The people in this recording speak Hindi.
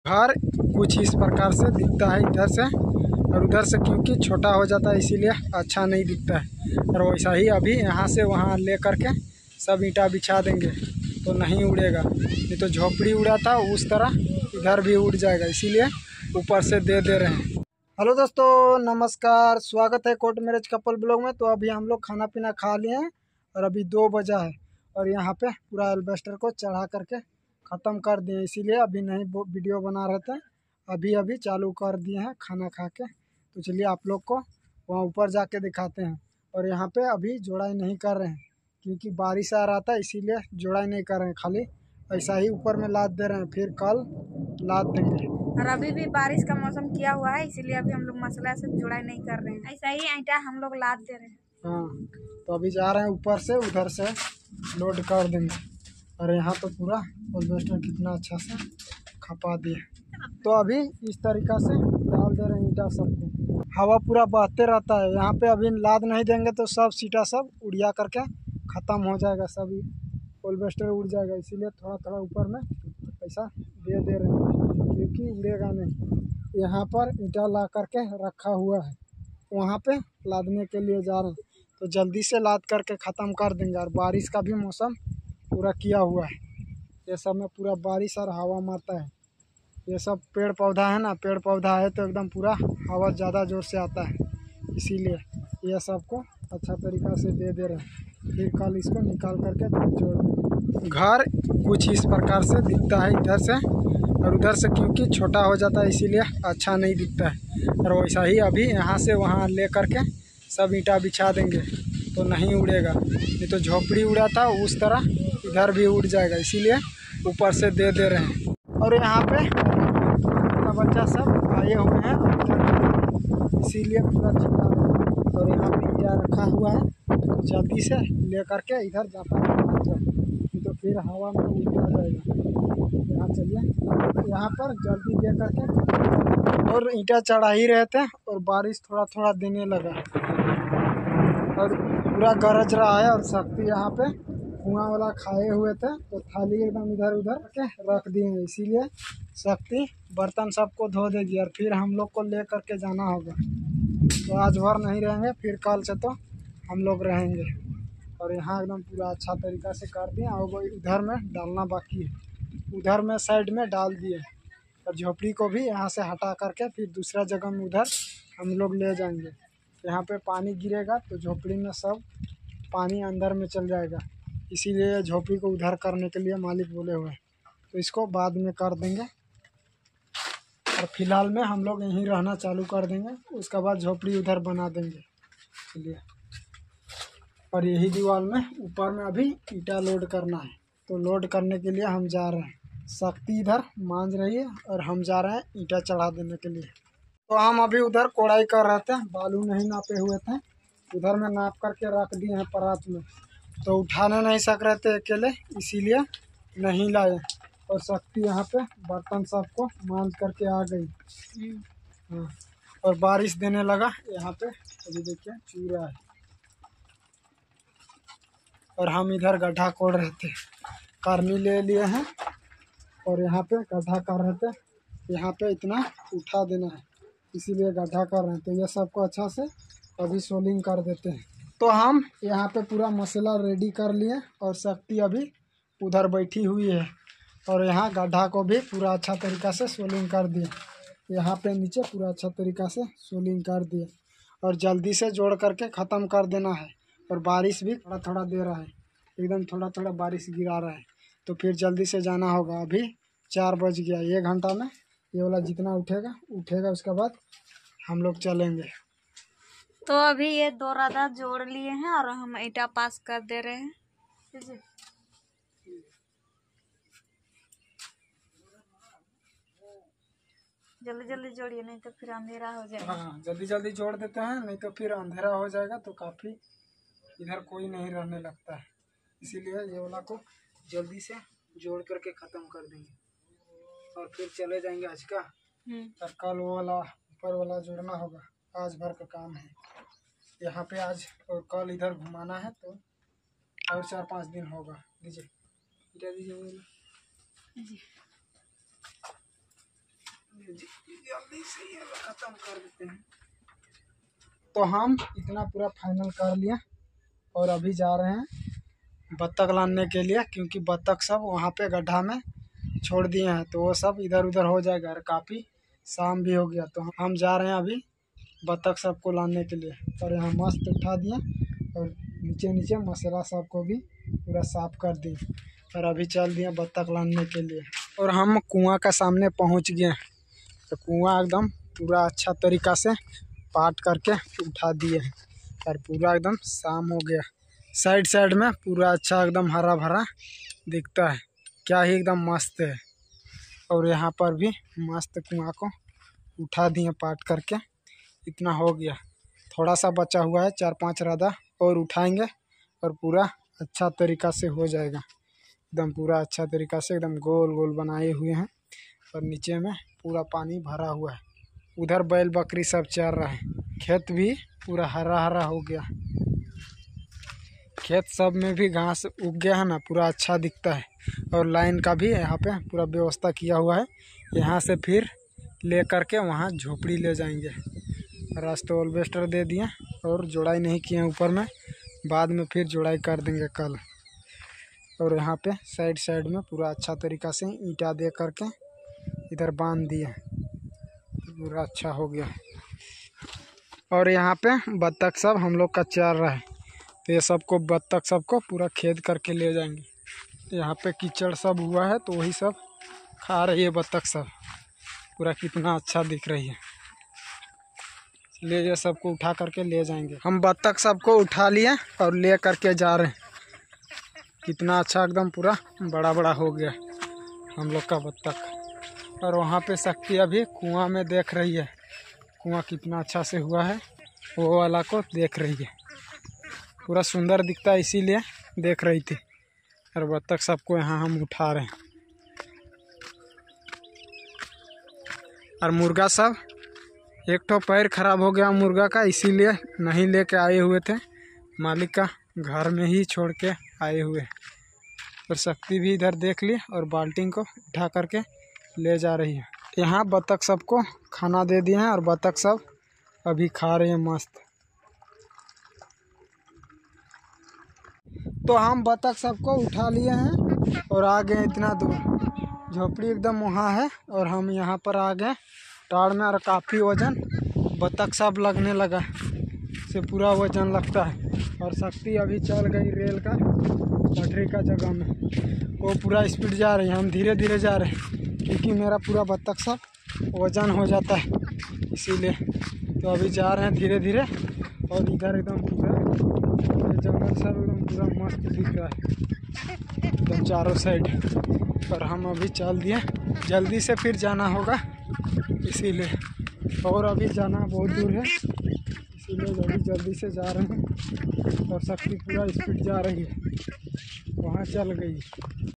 घर कुछ इस प्रकार से दिखता है इधर से और उधर से, क्योंकि छोटा हो जाता है इसीलिए अच्छा नहीं दिखता है। और वैसा ही अभी यहाँ से वहाँ ले करके सब ईंटा बिछा देंगे तो नहीं उड़ेगा, नहीं तो झोपड़ी उड़ा था उस तरह इधर भी उड़ जाएगा, इसीलिए ऊपर से दे रहे हैं। हेलो दोस्तों, नमस्कार, स्वागत है कोर्ट मैरिज कपल ब्लॉग में। तो अभी हम लोग खाना पीना खा लिए हैं और अभी 2 बजा है और यहाँ पे पूरा एल्बेस्टर को चढ़ा करके ख़त्म कर दिए, इसीलिए अभी नहीं वीडियो बना रहे थे। अभी चालू कर दिए हैं खाना खा के। तो चलिए आप लोग को वहाँ ऊपर जाके दिखाते हैं। और यहाँ पे अभी जोड़ाई नहीं कर रहे हैं क्योंकि बारिश आ रहा था, इसीलिए जोड़ाई नहीं कर रहे हैं, खाली ऐसा ही ऊपर में लाद दे रहे हैं, फिर कल लाद देंगे। और अभी भी बारिश का मौसम किया हुआ है, इसीलिए अभी हम लोग मसला से जुड़ाई नहीं कर रहे हैं, ऐसा ही ईंटा हम लोग लाद दे रहे हैं। हाँ, तो अभी जा रहे हैं ऊपर से, उधर से लोड कर देंगे। और यहाँ तो पूरा एल्बेस्टर कितना अच्छा से खपा दिए। तो अभी इस तरीक़ा से डाल दे रहे हैं ईंटा सबको, हवा पूरा बहते रहता है। यहाँ पे अभी लाद नहीं देंगे तो सब सीटा सब उड़िया करके ख़त्म हो जाएगा, सब एल्बेस्टर उड़ जाएगा, इसीलिए थोड़ा थोड़ा ऊपर में पैसा दे रहे हैं क्योंकि उड़ेगा नहीं। यहाँ पर ईंटा ला करके रखा हुआ है, वहाँ पे लादने के लिए जा रहे हैं, तो जल्दी से लाद करके ख़त्म कर देंगे। और बारिश का भी मौसम पूरा किया हुआ है, ये सब में पूरा बारिश और हवा मारता है। ये सब पेड़ पौधा है ना, पेड़ पौधा है तो एकदम पूरा हवा ज़्यादा ज़ोर से आता है, इसीलिए ये सबको अच्छा तरीक़ा से दे रहे हैं। फिर कल इसको निकाल करके जोड़ देंगे। घर कुछ इस प्रकार से दिखता है इधर से और उधर से, क्योंकि छोटा हो जाता है इसीलिए अच्छा नहीं दिखता है। और वैसा ही अभी यहाँ से वहाँ ले करके सब ईंटा बिछा देंगे तो नहीं उड़ेगा, नहीं तो झोपड़ी उड़ा था उस तरह इधर भी उड़ जाएगा, इसीलिए ऊपर से दे रहे हैं। और यहाँ पे बच्चा सब आए हुए हैं, इसीलिए पूरा चिल्ला रहे हैं। और यहाँ पे ईंटा रखा हुआ है, तो जल्दी से ले करके इधर जाता है, तो फिर हवा में उड़ जाएगा। यहाँ चलिए, यहाँ पर जल्दी दे करके। और ईंटा चढ़ा ही रहे थे और बारिश थोड़ा थोड़ा देने लगा और पूरा गरज रहा है। और शक्ति यहाँ पे कुआं वाला खाए हुए थे तो थाली एकदम इधर उधर के रख दिए हैं, इसीलिए शक्ति बर्तन सबको धो देगी और फिर हम लोग को ले करके जाना होगा। तो आज भर नहीं रहेंगे, फिर कल से तो हम लोग रहेंगे। और यहाँ एकदम पूरा अच्छा तरीक़ा से कर दिए। और इधर में डालना बाकी है, उधर में साइड में डाल दिए। और झोपड़ी को भी यहाँ से हटा करके फिर दूसरा जगह में उधर हम लोग ले जाएंगे। यहाँ पे पानी गिरेगा तो झोपड़ी में सब पानी अंदर में चल जाएगा, इसीलिए झोपड़ी को उधर करने के लिए मालिक बोले हुए हैं। तो इसको बाद में कर देंगे और फिलहाल में हम लोग यहीं रहना चालू कर देंगे, उसके बाद झोपड़ी उधर बना देंगे। चलिए, और यही दीवार में ऊपर में अभी ईंटा लोड करना है, तो लोड करने के लिए हम जा रहे हैं। शक्ति इधर मांझ रही है और हम जा रहे हैं ईंटा चढ़ा देने के लिए। तो हम अभी उधर कोड़ाई कर रहे थे, बालू नहीं नापे हुए थे, उधर में नाप करके रख दिए हैं परात में, तो उठाने नहीं सक रहे थे अकेले, इसीलिए नहीं लाए। और शक्ति यहाँ पे बर्तन सबको मांझ करके आ गई। हाँ, और बारिश देने लगा यहाँ पे, अभी देखिए चू रहा है। और हम इधर गड्ढा खोद रहे थे, करनी ले लिए हैं और यहाँ पे गड्ढा कर रहे थे। यहाँ पे इतना उठा देना है, इसीलिए गड्ढा कर रहे हैं। तो ये सबको अच्छा से अभी सोलिंग कर देते हैं। तो हम यहाँ पे पूरा मसाला रेडी कर लिए और शक्ति अभी उधर बैठी हुई है। और यहाँ गड्ढा को भी पूरा अच्छा तरीक़ा से सोलिंग कर दिए, यहाँ पे नीचे पूरा अच्छा तरीक़ा से सोलिंग कर दिए। और जल्दी से जोड़ करके ख़त्म कर देना है। और बारिश भी थोड़ा थोड़ा दे रहा है, एकदम थोड़ा थोड़ा बारिश गिरा रहा है, तो फिर जल्दी से जाना होगा। अभी 4 बज गया, 1 घंटा में ये वाला जितना उठेगा उसके बाद हम लोग चलेंगे। तो अभी ये 2 राधा जोड़ लिए हैं और हम ईंटा पास कर दे रहे हैं। जल्दी जल्दी जोड़िए, नहीं तो फिर अंधेरा हो जाएगा। हाँ, जल्दी जल्दी जोड़ देते हैं, नहीं तो फिर अंधेरा हो जाएगा, तो काफ़ी इधर कोई नहीं रहने लगता है, इसीलिए ये वाला को जल्दी से जोड़ करके ख़त्म कर देंगे और फिर चले जाएंगे आज का। और कल वो वाला ऊपर वाला जोड़ना होगा, आज भर का काम है यहाँ पे आज, और कल इधर घुमाना है, तो और 4-5 दिन होगा। दीजिए, दीजिए। जल्दी से ये खत्म कर देते हैं। तो हम इतना पूरा फाइनल कर लिए और अभी जा रहे हैं बत्तख लाने के लिए, क्योंकि बत्तख सब वहाँ पे गड्ढा में छोड़ दिए हैं, तो वो सब इधर उधर हो जाएगा और काफ़ी शाम भी हो गया। तो हम जा रहे हैं अभी बत्तख सबको लाने के लिए। और यहाँ मस्त उठा दिए और नीचे नीचे मसाला सबको भी पूरा साफ कर दिए और अभी चल दिए बत्तख लाने के लिए। और हम कुआं का सामने पहुंच गए। तो कुआं एकदम पूरा अच्छा तरीक़ा से पाट करके उठा दिए हैं और पूरा एकदम शाम हो गया। साइड साइड में पूरा अच्छा एकदम हरा भरा दिखता है, क्या ही एकदम मस्त है। और यहाँ पर भी मस्त कुआं को उठा दिए पाट करके। इतना हो गया, थोड़ा सा बचा हुआ है, 4-5 रादा और उठाएंगे और पूरा अच्छा तरीक़ा से हो जाएगा। एकदम पूरा अच्छा तरीक़ा से एकदम गोल गोल बनाए हुए हैं और नीचे में पूरा पानी भरा हुआ है। उधर बैल बकरी सब चर रहा है। खेत भी पूरा हरा हरा हो गया, खेत सब में भी घास उग गया है ना, पूरा अच्छा दिखता है। और लाइन का भी यहाँ पे पूरा व्यवस्था किया हुआ है। यहाँ से फिर ले करके वहाँ झोपड़ी ले जाएंगे। रास्ते एल्वेस्टर दे दिए और जोड़ाई नहीं किए ऊपर में, बाद में फिर जोड़ाई कर देंगे कल। और यहाँ पे साइड साइड में पूरा अच्छा तरीक़ा से ईंटा दे करके इधर बांध दिए, पूरा अच्छा हो गया। और यहाँ पे बत्तख सब हम लोग का चर रहा है, तो ये सबको बत्तख सबको पूरा खेद करके ले जाएंगे। यहाँ पे कीचड़ सब हुआ है तो वही सब खा रही है बत्तख सब। पूरा कितना अच्छा दिख रही है, ले ये सबको उठा करके ले जाएंगे। हम बत्तख सबको उठा लिए और ले करके जा रहे हैं। कितना अच्छा एकदम पूरा बड़ा बड़ा हो गया हम लोग का बत्तख। और वहाँ पे शक्ति अभी कुआं में देख रही है, कुआं कितना अच्छा से हुआ है, वो वाला को देख रही है। पूरा सुंदर दिखता है इसीलिए देख रही थी। और बत्तख सबको यहाँ हम उठा रहे हैं। और मुर्गा सब, एक तो पैर खराब हो गया मुर्गा का, इसीलिए नहीं लेके आए हुए थे, मालिक का घर में ही छोड़ के आए हुए। और शक्ति भी इधर देख ली और बाल्टी को उठा करके ले जा रही है। यहाँ बत्तख सबको खाना दे दिए हैं और बत्तख सब अभी खा रहे हैं मस्त। तो हम बत्तख सबको उठा लिए हैं और आ गए इतना दूर। झोपड़ी एकदम वहाँ है और हम यहाँ पर आ गए टाड़ में। और काफ़ी वजन बत्तख सब लगने लगा, से पूरा वजन लगता है। और शक्ति अभी चल गई रेल का पटरी का जगह में, वो पूरा स्पीड जा रही है, हम धीरे धीरे जा रहे हैं, क्योंकि मेरा पूरा बत्तख सब वजन हो जाता है इसीलिए। तो अभी जा रहे हैं धीरे धीरे। और इधर एकदम पूरा जंगल सब एकदम पूरा मस्त दिख रहा है एकदम चारों साइड। और हम अभी चल दिए, जल्दी से फिर जाना होगा इसीलिए। और अभी जाना बहुत दूर है इसीलिए जल्दी से जा रहे हैं। और शक्ति पूरा स्पीड जा रही है, वहाँ चल गई।